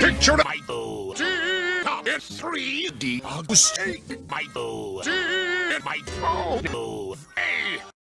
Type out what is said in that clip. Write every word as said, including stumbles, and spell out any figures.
picture my boo. It's three D mistake. My boo. My boo. Hey.